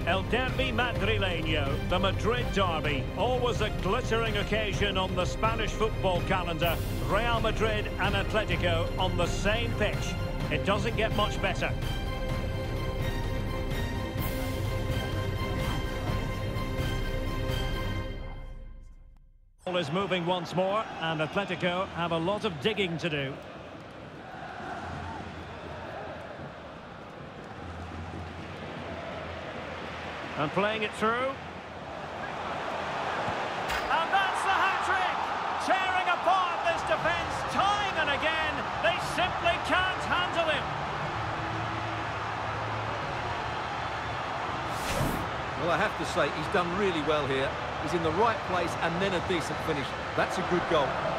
El Derbi Madrileño, the Madrid derby. Always a glittering occasion on the Spanish football calendar. Real Madrid and Atletico on the same pitch. It doesn't get much better. Ball is moving once more, and Atletico have a lot of digging to do. And playing it through. And that's the hat-trick! Tearing apart this defence time and again. They simply can't handle him. Well, I have to say, he's done really well here. He's in the right place and then a decent finish. That's a good goal.